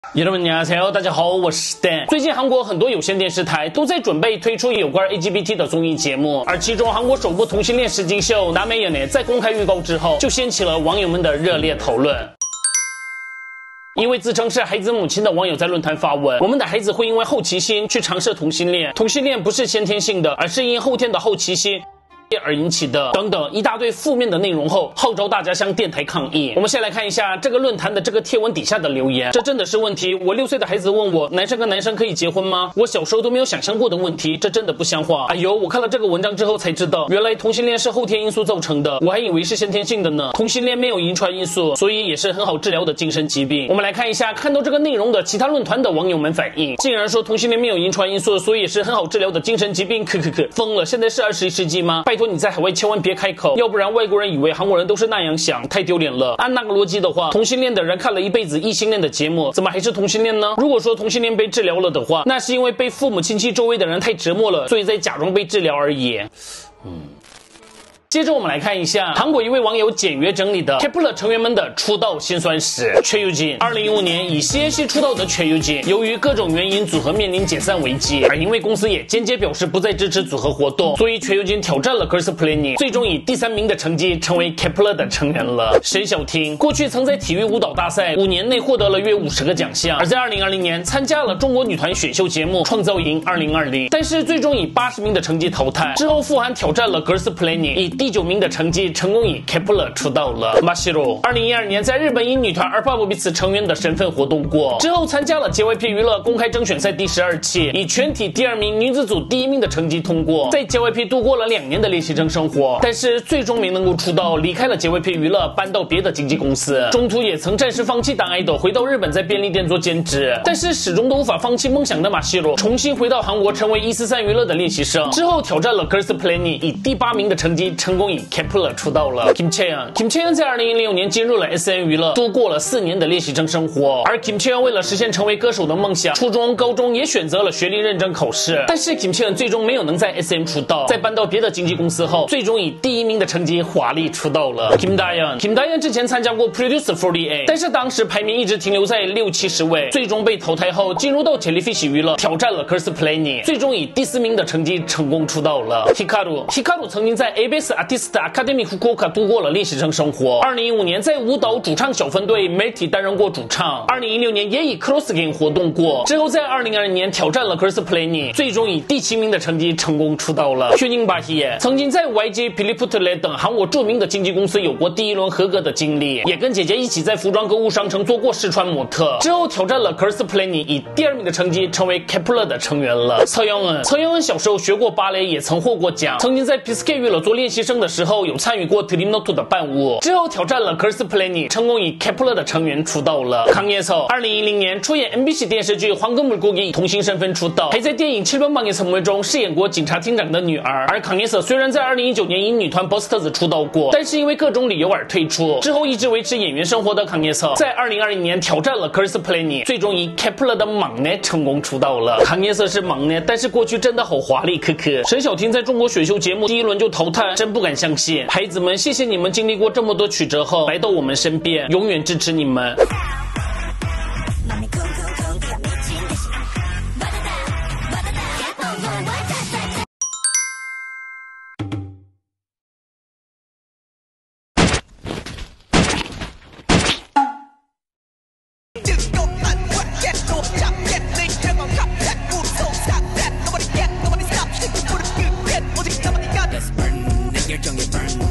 여러분,大家好，我是 Dan。最近韩国很多有线电视台都在准备推出有关 LGBT 的综艺节目，而其中韩国首部同性恋实境秀《남의 연애》在公开预告之后，就掀起了网友们的热烈讨论。一位自称是孩子母亲的网友在论坛发文：“我们的孩子会因为好奇心去尝试同性恋，同性恋不是先天性的，而是因后天的好奇心而引起的，等等一大堆负面的内容后，号召大家向电台抗议。我们先来看一下这个论坛的这个贴文底下的留言，这真的是问题。我6岁的孩子问我，男生跟男生可以结婚吗？我小时候都没有想象过的问题，这真的不像话。哎呦，我看了这个文章之后才知道，原来同性恋是后天因素造成的，我还以为是先天性的呢。同性恋没有遗传因素，所以也是很好治疗的精神疾病。我们来看一下看到这个内容的其他论坛的网友们反应，竟然说同性恋没有遗传因素，所以也是很好治疗的精神疾病，疯了！现在是21世纪吗？拜托你在海外千万别开口，要不然外国人以为韩国人都是那样想，太丢脸了。按那个逻辑的话，同性恋的人看了一辈子异性恋的节目，怎么还是同性恋呢？如果说同性恋被治疗了的话，那是因为被父母亲戚周围的人太折磨了，所以在假装被治疗而已。接着我们来看一下韩国一位网友简约整理的 Kep1er 成员们的出道辛酸史。최 유진 2015年以 CNC 出道的최 유진，由于各种原因组合面临解散危机，而因为公司也间接表示不再支持组合活动，所以최 유진挑战了 Girls Planet， 最终以第3名的成绩成为 Kep1er 的成员了。沈晓婷过去曾在体育舞蹈大赛5年内获得了约50个奖项，而在2020年参加了中国女团选秀节目创造营2020，但是最终以80名的成绩淘汰。之后傅涵挑战了 Girls Planet， 以第9名的成绩成功以 Kep1er 出道了。마시로 2012年在日本以女团2PABOYZ成员的身份活动过，之后参加了 JYP 娱乐公开征选赛第12期，以全体第2名、女子组第1名的成绩通过，在 JYP 度过了2年的练习生生活，但是最终没能够出道，离开了 JYP 娱乐，搬到别的经纪公司，中途也曾暂时放弃当爱豆，回到日本在便利店做兼职，但是始终都无法放弃梦想的마시로重新回到韩国，成为143娱乐的练习生，之后挑战了 Girls Planet， 以第8名的成绩成功以Kep1er 出道了。Kim Chaeyoung在2016年进入了 SM 娱乐，度过了4年的练习生生活。而 Kim Chaeyoung 为了实现成为歌手的梦想，初中、高中也选择了学历认证考试，但是 Kim Chaeyoung 最终没有能在 SM 出道，在搬到别的经纪公司后，最终以第1名的成绩华丽出道了。Kim Daeyeon 之前参加过 Produce 48， 但是当时排名一直停留在60-70位，最终被淘汰后进入到 Jellyfish 娱乐，挑战了 Girls Planet， 最终以第4名的成绩成功出道了。Hikaru 曾经在 ABS Artist Academy Fukuoka 度过了练习生生活，2015年在舞蹈主唱小分队 Melty 担任过主唱，2016年也以 Cross Game 活动过，之后在2020年挑战了 Girls Planet， 最终以第7名的成绩成功出道了。휴宁巴希曾经在 YG、Philiputlet 等韩国著名的经纪公司有过第1轮合格的经历，也跟姐姐一起在服装购物商城做过试穿模特，之后挑战了 Girls Planet， 以第2名的成绩成为 Kep1er 的成员了。崔永恩小时候学过芭蕾，也曾获过奖，曾经在 PSK 娱乐做练习生的时候有参与过 Dreamnote 的伴舞，之后挑战了 Girls Planet， 成功以 Kep1er 的成员出道了。강예서 2010年出演 MBC 电视剧《황금 물고기》以童星身份出道，还在电影《7번 방의 선물》中饰演过警察厅长的女儿。而강예서虽然在2019年以女团 BUSTERS 出道过，但是因为各种理由而退出，之后一直维持演员生活的강예서在2020年挑战了 Girls Planet， 最终以 Kep1er 的막내成功出道了。강예서是막내，但是过去真的好华丽，沈晓婷在中国选秀节目第1轮就淘汰，真不敢相信。孩子们，谢谢你们经历过这么多曲折后来到我们身边，永远支持你们。 열정에 burn